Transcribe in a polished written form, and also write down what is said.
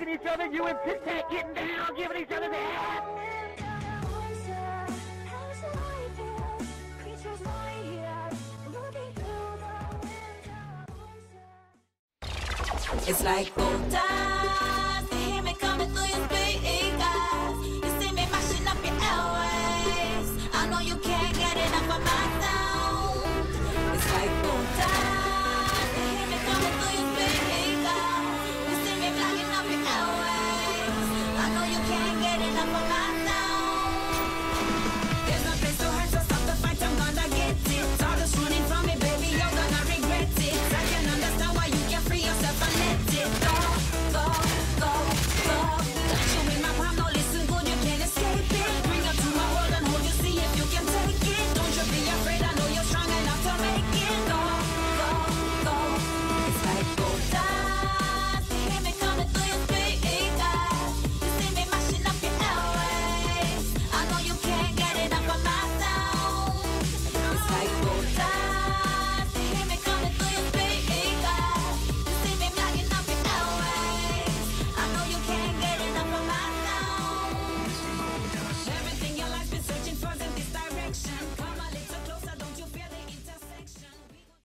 fucking each other, you and Tic Tac getting down, giving each other the ass. It's like old times. You hear me coming through your speakers. You see me mashing up your airways. I know you can't get enough of my